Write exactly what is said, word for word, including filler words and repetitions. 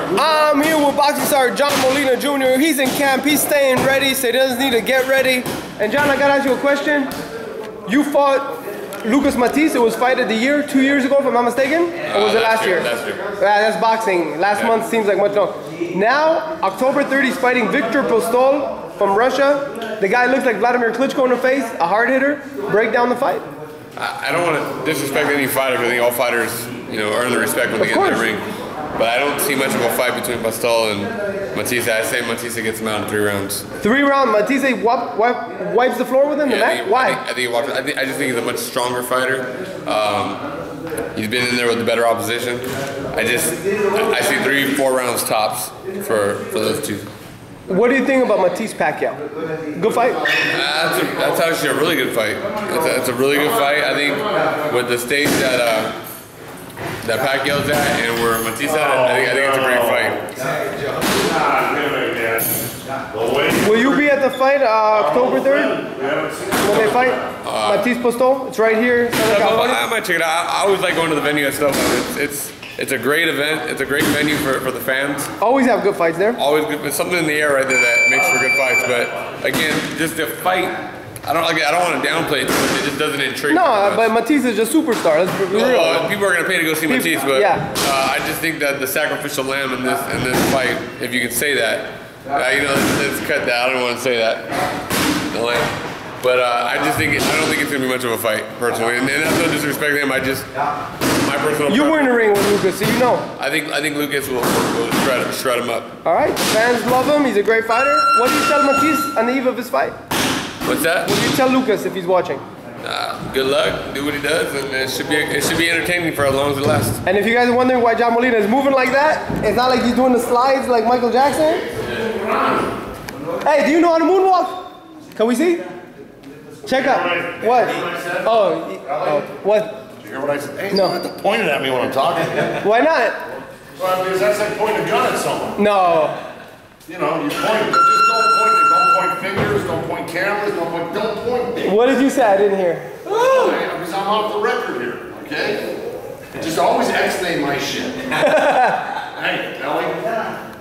I'm here with boxing star John Molina Junior He's in camp, he's staying ready, so he doesn't need to get ready. And John, I gotta ask you a question. You fought Lucas Matthysse, it was fight of the year, two years ago if I'm not mistaken? Or was uh, it last year? Last year. Yeah, that's boxing. Last yeah. month seems like much longer. Now, October thirtieth, he's fighting Victor Postol from Russia. The guy looks like Vladimir Klitschko in the face, a hard hitter. Break down the fight. I, I don't want to disrespect any fighter, because I think all fighters, you know, earn the respect when they get in the ring. But I don't see much of a fight between Postol and Matthysse. I say Matthysse gets him out in three rounds. Three rounds? Matthysse wipe, wipe, wipes the floor with him? Yeah, the I think, Why? I think, I, think he walks, I, think, I just think he's a much stronger fighter. Um, he's been in there with the better opposition. I just, I, I see three, four rounds tops for, for those two. What do you think about Matthysse Pacquiao? Good fight? Uh, that's, a, that's actually a really good fight. It's a, it's a really good fight. I think with the stage that uh, that Pacquiao's at and where Matthysse at, I think, I think it's a great fight. Will you be at the fight uh, October third? When they fight? Uh, Matthysse Postol? It's right here. I, I might check it out. I always like going to the venue and stuff. It's, it's It's a great event. It's a great venue for, for the fans. Always have good fights there. Always good. There's something in the air right there that makes for good fights. But again, just the fight, I don't like. I don't want to downplay it. It just doesn't intrigue. No, but Matthysse is just superstar. Let's be real. Uh, people are gonna pay to go see people, Matthysse, but yeah. uh, I just think that the sacrificial lamb in this in this fight, if you can say that, uh, you know, let's, let's cut that. I don't want to say that. The lamb. But uh, I just think it, I don't think it's gonna be much of a fight personally, and, and that's no disrespect to him. I just my personal. You were in the ring with Lucas, so you know. I think I think Lucas will, will shred, shred him up. All right, fans love him. He's a great fighter. What do you tell Matthysse on the eve of his fight? What's that? What do you tell Lucas if he's watching? Uh, good luck. Do what he does, and it should be it should be entertaining for as long as it lasts. And if you guys are wondering why John Molina is moving like that, it's not like he's doing the slides like Michael Jackson. Hey, do you know how to moonwalk? Can we see? Check up. What? Oh, oh, what? Did you hear what I said? Hey, no. You don't have to point it at me when I'm talking. Why not? Well, because that's like pointing a gun at someone. No. You know, you point, but just don't point it. Don't point fingers, don't point cameras, don't point, don't point things. What did you say? I didn't hear. Oh, because I'm off the record here, okay? Just always X-name my shit. Hey, Ellie.